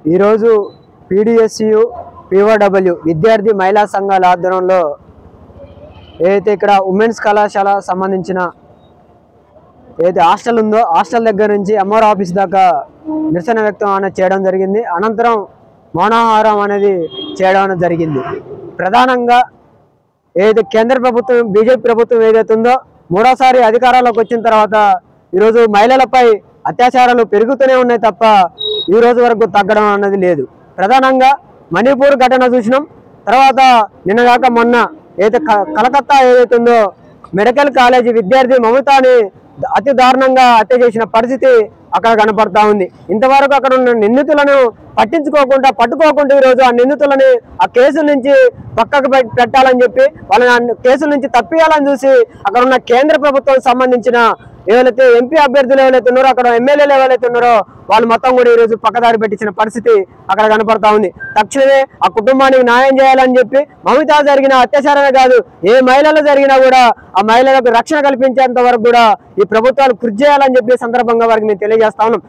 ఈరోజు PDSU POW విద్యార్థి మహిళా సంఘాల ఆధ్వర్యంలో ఏదైతే ఇక్కడ ఉమెన్స్ కళాశాల సంబంధించిన ఏదైతే హాస్టల్ ఉందో హాస్టల్ దగ్గర నుంచి ఎంఆర్ ఆఫీస్ దాకా నిరసన వ్యక్తం అనేది చేయడం జరిగింది. అనంతరం మౌనాహారం అనేది చేయడం జరిగింది. ప్రధానంగా ఏదైతే కేంద్ర ప్రభుత్వం బీజేపీ ప్రభుత్వం ఏదైతే ఉందో మూడోసారి అధికారంలోకి వచ్చిన తర్వాత ఈరోజు మహిళలపై అత్యాచారాలు పెరుగుతూనే ఉన్నాయి తప్ప ఈ రోజు వరకు తగ్గడం అన్నది లేదు. ప్రధానంగా మణిపూర్ ఘటన చూసినాం. తర్వాత నిన్నగాక మొన్న ఏదైతే కలకత్తా ఏదైతే ఉందో మెడికల్ కాలేజీ విద్యార్థి మమతాని అతి దారుణంగా హత్య చేసిన పరిస్థితి అక్కడ కనపడతా ఉంది. ఇంతవరకు అక్కడ ఉన్న నిందితులను పట్టించుకోకుండా పట్టుకోకుండా ఈరోజు ఆ నిందితులని ఆ కేసుల నుంచి పక్కకు పెట్టాలని చెప్పి వాళ్ళని కేసుల నుంచి తప్పియాలని చూసి అక్కడ ఉన్న కేంద్ర ప్రభుత్వం సంబంధించిన ఏవైతే ఎంపీ అభ్యర్థులు ఎవరైతే ఉన్నారో అక్కడ ఎమ్మెల్యేలు ఎవరైతే ఉన్నారో వాళ్ళు మొత్తం కూడా ఈరోజు పక్కదారి పెట్టించిన పరిస్థితి అక్కడ కనపడతా ఉంది. తక్షణమే ఆ కుటుంబానికి న్యాయం చేయాలని చెప్పి మమతా జరిగిన అత్యాచారమే కాదు ఏ మహిళలు జరిగినా కూడా ఆ మహిళలకు రక్షణ కల్పించేంత వరకు కూడా ఈ ప్రభుత్వాలు కృషి చేయాలని చెప్పి సందర్భంగా వారికి మేము తెలియజేస్తా ఉన్నాం.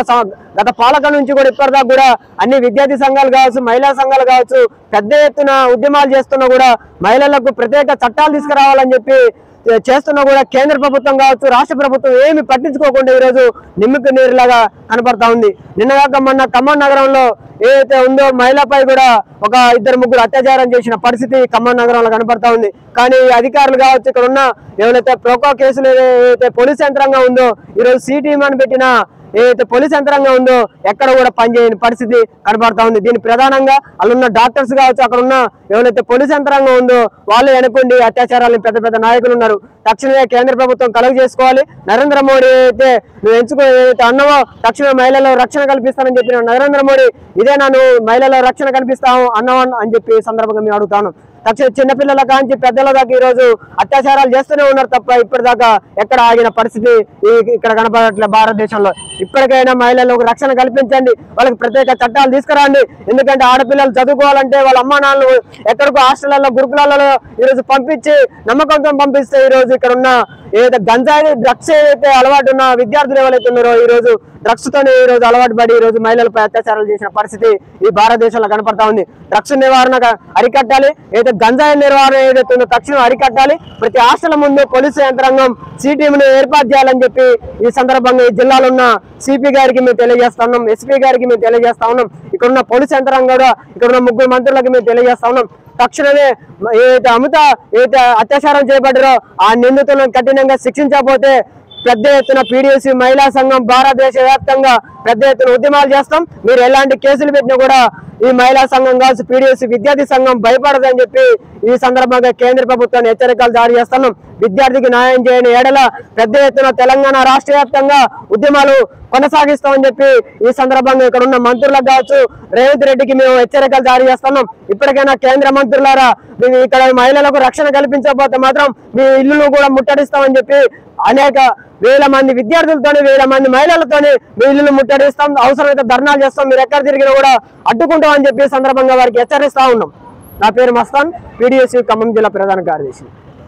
గత పాలక నుంచి కూడా ఇప్పటిదాకా కూడా అన్ని విద్యార్థి సంఘాలు కావచ్చు మహిళా సంఘాలు కావచ్చు పెద్ద ఎత్తున ఉద్యమాలు చేస్తున్నా కూడా మహిళలకు ప్రత్యేక చట్టాలు తీసుకురావాలని చెప్పి చేస్తున్నా కూడా కేంద్ర ప్రభుత్వం కావచ్చు రాష్ట్ర ప్రభుత్వం ఏమి పట్టించుకోకుండా ఈరోజు నిమ్మక నీరులాగా కనపడతా ఉంది. నిన్నగాక మొన్న ఖమ్మం నగరంలో ఏదైతే ఉందో మహిళపై కూడా ఒక ఇద్దరు ముగ్గురు అత్యాచారం చేసిన పరిస్థితి ఖమ్మం నగరంలో కనపడతా ఉంది. కానీ అధికారులు కావచ్చు ఇక్కడ ఉన్న ఏవైతే ప్రోకో కేసులు ఏదైతే పోలీస్ యంత్రాంగం ఉందో ఈరోజు సిటీఎం అని పెట్టిన ఏదైతే పోలీస్ యంత్రాంగం ఉందో ఎక్కడ కూడా పనిచేయని పరిస్థితి కనబడతా ఉంది. దీని ప్రధానంగా అల్లున్న డాక్టర్స్ కావచ్చు అక్కడ ఉన్న ఎవరైతే పోలీస్ యంత్రాంగం ఉందో వాళ్ళు వెనుకుండి అత్యాచారాలను పెద్ద పెద్ద నాయకులు ఉన్నారు. తక్షణమే కేంద్ర ప్రభుత్వం కలుగు చేసుకోవాలి. నరేంద్ర మోడీ అయితే నువ్వు ఏదైతే అన్నవో తక్షణమే మహిళల రక్షణ కల్పిస్తానని చెప్పిన నరేంద్ర మోడీ ఇదేనా నువ్వు మహిళల రక్షణ కల్పిస్తావు అన్నవా అని చెప్పి సందర్భంగా మేము అడుగుతాను. తక్షణ చిన్నపిల్లల కాంచి పెద్దల దాకా ఈ రోజు అత్యాచారాలు చేస్తూనే ఉన్నారు తప్ప ఇప్పటిదాకా ఎక్కడ ఆగిన పరిస్థితి ఇక్కడ కనపడట్లే భారతదేశంలో. ఇప్పటికైనా మహిళలకు రక్షణ కల్పించండి, వాళ్ళకి ప్రత్యేక చట్టాలు తీసుకురండి. ఎందుకంటే ఆడపిల్లలు చదువుకోవాలంటే వాళ్ళ అమ్మా నాన్నలు ఎక్కడికో హాస్టళ్లలో గురుకులాలలో ఈరోజు పంపించి నమ్మకంతో పంపిస్తే ఈరోజు ఇక్కడ ఉన్న ఏదైతే గంజాయి డ్రగ్స్ ఏదైతే అలవాటు ఉన్న విద్యార్థులు ఎవరైతే ఉన్నారో ఈ రోజు డ్రగ్స్ తోనే ఈ రోజు అలవాటు పడి ఈ రోజు మహిళలపై అత్యాచారాలు చేసిన పరిస్థితి ఈ భారతదేశంలో కనపడతా ఉంది. డ్రగ్స్ నివారణ అరికట్టాలి, ఏదైతే గంజాయి నిర్వహణ ఏదైతే ఉందో తక్షణం అరికట్టాలి. ప్రతి హాస్టల్ ముందు పోలీసు యంత్రాంగం సిటీఎంను ఏర్పాటు చేయాలని చెప్పి ఈ సందర్భంగా ఈ జిల్లాలో ఉన్న సిపి గారికి మేము తెలియజేస్తా ఉన్నాం, ఎస్పీ గారికి మేము తెలియజేస్తా ఉన్నాం. ఇక్కడ ఉన్న పోలీసు యంత్రాంగం కూడా ఇక్కడ ఉన్న ముగ్గురు మంత్రులకు మేము తెలియజేస్తా ఉన్నాం. తక్షణమే ఏదైతే ఏదైతే అత్యాచారం చేపట్టారో ఆ నిందితులను కఠినంగా శిక్షించకపోతే పెద్ద ఎత్తున పీడిఎస్యు మహిళా సంఘం భారతదేశ వ్యాప్తంగా పెద్ద ఎత్తున ఉద్యమాలు చేస్తాం. మీరు ఎలాంటి కేసులు పెట్టినా కూడా ఈ మహిళా సంఘం కావచ్చు పీడిఎస్యు విద్యార్థి సంఘం భయపడదని చెప్పి ఈ సందర్భంగా కేంద్ర ప్రభుత్వాన్ని హెచ్చరికలు జారీ చేస్తున్నాం. విద్యార్థికి న్యాయం చేయని ఏడల పెద్ద ఎత్తున తెలంగాణ రాష్ట్ర వ్యాప్తంగా ఉద్యమాలు కొనసాగిస్తామని చెప్పి ఈ సందర్భంగా ఇక్కడ ఉన్న మంత్రులకు కావచ్చు రేవంత్ రెడ్డికి మేము హెచ్చరికలు జారీ చేస్తున్నాం. ఇప్పటికైనా కేంద్ర మంత్రులారా మేము ఇక్కడ మహిళలకు రక్షణ కల్పించకపోతే మాత్రం మీ ఇల్లును కూడా ముట్టడిస్తామని చెప్పి అనేక వేల మంది విద్యార్థులతోనే వేల మంది మహిళలతోనే మీ ఇల్లును ముట్టడిస్తాం, అవసరమైతే ధర్నాలు చేస్తాం, మీరు ఎక్కడ తిరిగినా కూడా అడ్డుకుంటామని చెప్పి సందర్భంగా వారికి హెచ్చరిస్తా ఉన్నాం. నా పేరు మస్తాన్, పీడిఎస్యు ఖమ్మం జిల్లా ప్రధాన కార్యదర్శి.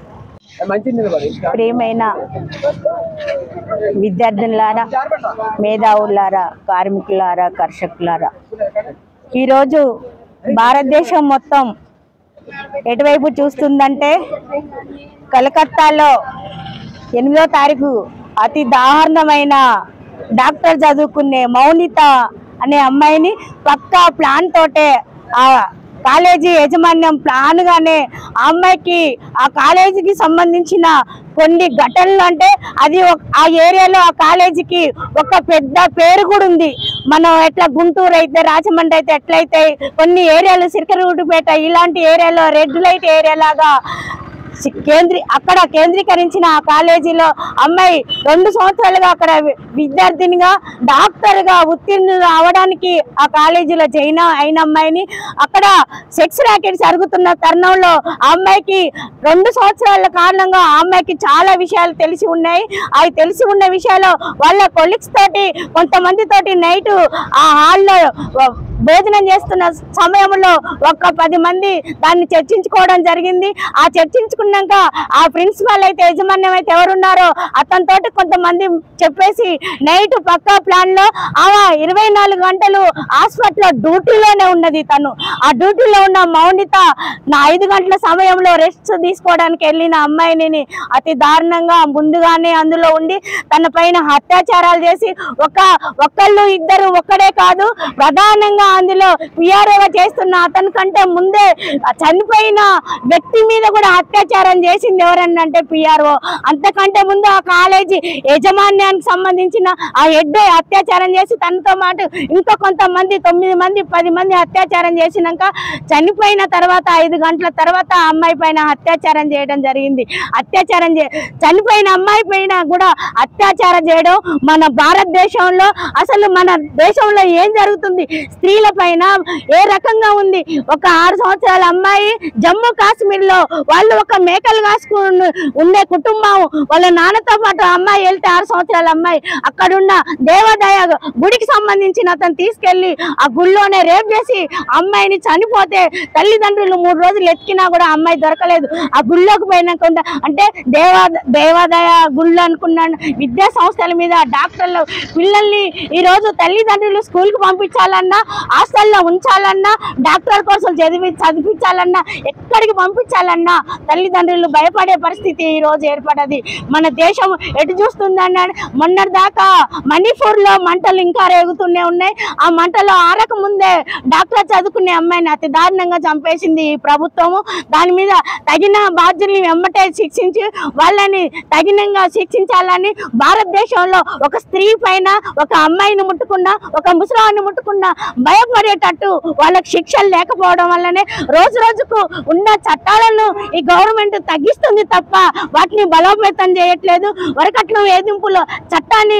ప్రియమైన విద్యార్థులారా, మేధావులారా, కార్మికులారా, కర్షకులారా, ఈరోజు భారతదేశం మొత్తం ఎటువైపు చూస్తుందంటే కలకత్తాలో 8వ తారీఖు అతి దారుణమైన డాక్టర్ చదువుకునే మౌనిత అనే అమ్మాయిని పక్కా ప్లాన్ తోటే ఆ కాలేజీ యాజమాన్యం ప్లాన్ గానే ఆ అమ్మాయికి ఆ కాలేజీకి సంబంధించిన కొన్ని ఘటనలు అంటే అది ఆ ఏరియాలో ఆ కాలేజీకి ఒక పెద్ద పేరు కూడా ఉంది. మనం ఎట్లా గుంటూరు అయితే రాజమండ్రి అయితే ఎట్లయితే కొన్ని ఏరియాలు సిరికరుపేట ఇలాంటి ఏరియాలో రెడ్ లైట్ ఏరియా లాగా అక్కడ కేంద్రీకరించిన ఆ కాలేజీలో అమ్మాయి 2 సంవత్సరాలుగా అక్కడ విద్యార్థినిగా డాక్టర్గా ఉత్తీర్ణులు అవడానికి ఆ కాలేజీలో జాయిన్ అయిన అమ్మాయిని అక్కడ సెక్స్ ర్యాకెట్స్ జరుగుతున్న తరుణంలో ఆ అమ్మాయికి 2 సంవత్సరాల కారణంగా ఆ అమ్మాయికి చాలా విషయాలు తెలిసి ఉన్నాయి. అవి తెలిసి ఉన్న విషయాలు వాళ్ళ కొలీగ్స్ తోటి కొంతమంది తోటి నైట్ ఆ హాల్లో భోజనం చేస్తున్న సమయంలో ఒక 10 మంది దాన్ని చర్చించుకోవడం జరిగింది. ఆ చర్చించుకున్నాక ఆ ప్రిన్సిపాల్ అయితే యజమాన్యం అయితే ఎవరున్నారో అతనితోటి కొంతమంది చెప్పేసి నైట్ పక్కా ప్లాన్ లో ఆమె 24 గంటలు హాస్పిటల్లో డ్యూటీలోనే ఉన్నది. తను ఆ డ్యూటీలో ఉన్న మౌనిత 5 గంటల సమయంలో రెస్ట్ తీసుకోవడానికి వెళ్ళిన అమ్మాయిని అతి దారుణంగా ముందుగానే అందులో ఉండి తన పైన అత్యాచారాలు చేసి ఒకళ్ళు ఇద్దరు ఒక్కడే కాదు, ప్రధానంగా అందులో పిఆర్ఓ చేస్తున్న అతని కంటే ముందే చనిపోయిన వ్యక్తి మీద కూడా అత్యాచారం చేసింది ఎవరన్నంటే పిఆర్ఓ. అంతకంటే ముందు ఆ కాలేజీ యాజమాన్యానికి సంబంధించిన ఆ హెడ్ అత్యాచారం చేసి తనతో పాటు ఇంకా కొంతమంది 9 మంది 10 మంది అత్యాచారం చేసినాక చనిపోయిన తర్వాత 5 గంటల తర్వాత ఆ అమ్మాయి పైన అత్యాచారం చేయడం జరిగింది. చనిపోయిన అమ్మాయి పైన కూడా అత్యాచారం చేయడం మన భారతదేశంలో అసలు మన దేశంలో ఏం జరుగుతుంది, స్త్రీల పైన ఏ రకంగా ఉంది. ఒక 6 సంవత్సరాల అమ్మాయి జమ్మూ కాశ్మీర్ లో వాళ్ళు ఒక మేకలు కాసుకుని ఉండే కుటుంబం, వాళ్ళ నాన్నతో పాటు అమ్మాయి వెళ్తే 6 సంవత్సరాల అమ్మాయి అక్కడున్న దేవాదాయ గుడికి సంబంధించిన అతను తీసుకెళ్లి ఆ గుళ్ళోనే రేప్ చేసి అమ్మాయిని చనిపోతే తల్లిదండ్రులు 3 రోజులు ఎత్తికినా కూడా అమ్మాయి దొరకలేదు. ఆ గుళ్ళోకి పోయినాక అంటే దేవాదాయ గుళ్ళు అనుకున్నాను విద్యా సంస్థల మీద డాక్టర్లు పిల్లల్ని ఈరోజు తల్లిదండ్రులు స్కూల్కి పంపించాలన్నా, హాస్టల్లో ఉంచాలన్నా, డాక్టర్ కోసం చదివించాలన్నా, ఎక్కడికి పంపించాలన్నా తల్లిదండ్రులు భయపడే పరిస్థితి ఈరోజు ఏర్పడది. మన దేశం ఎటు చూస్తుందన్నాడు. మొన్నటిదాకా మణిపూర్లో మంటలు ఇంకా రేగుతూనే ఉన్నాయి. ఆ మంటలో ఆరక ముందే డాక్టర్ చదువుకునే అమ్మాయిని అతి దారుణంగా చంపేసింది ఈ ప్రభుత్వము. దాని మీద తగిన బాధ్యుల్ని వెంబటే శిక్షించి వాళ్ళని తగినంగా శిక్షించాలని భారతదేశంలో ఒక స్త్రీ పైన ఒక అమ్మాయిని ముట్టుకున్నా, ఒక ముసలాన్ని ముట్టుకున్నా భయపడేటట్టు వాళ్ళకి శిక్షలు లేకపోవడం వల్లనే రోజు రోజుకు ఉన్న చట్టాలను ఈ గవర్నమెంట్ తగ్గిస్తుంది తప్ప వాటిని బలోపేతం చేయట్లేదు. వరకట్నం వేధింపులో చట్టాన్ని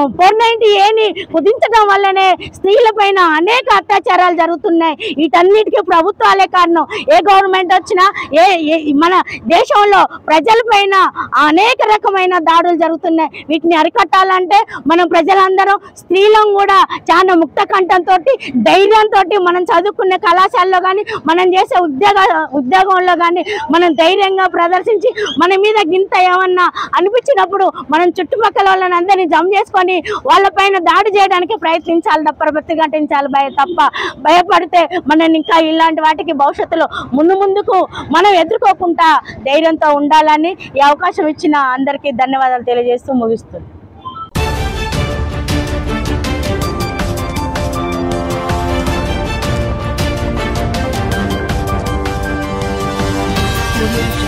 490A కుదించడం వల్లనే స్త్రీల పైన అనేక అత్యాచారాలు జరుగుతున్నాయి. వీటన్నిటికీ ప్రభుత్వాలే కారణం. ఏ గవర్నమెంట్ వచ్చినా మన దేశంలో ప్రజల పైన అనేక రకమైన దాడులు జరుగుతున్నాయి. వీటిని అరికట్టాలంటే మనం ప్రజలందరం స్త్రీలం కూడా చాలా ముక్త కంఠంతో ధైర్యంతో మనం చదువుకునే కళాశాలలో కానీ మనం చేసే ఉద్యోగంలో కానీ మనం ధైర్యంగా ప్రదర్శించి మన మీద గింత ఏమన్నా అనిపించినప్పుడు మనం చుట్టుపక్కల వాళ్ళని అందరినీ జమ చేసుకొని వాళ్ళపైన దాడి చేయడానికి ప్రయత్నించాలి తప్ప ప్రతిఘటించాలి తప్ప భయపడితే మనం ఇంకా ఇలాంటి వాటికి భవిష్యత్తులో ముందుకు మనం ఎదుర్కోకుండా ధైర్యంతో ఉండాలని ఈ అవకాశం ఇచ్చిన అందరికీ ధన్యవాదాలు తెలియజేస్తూ ముగిస్తుంది.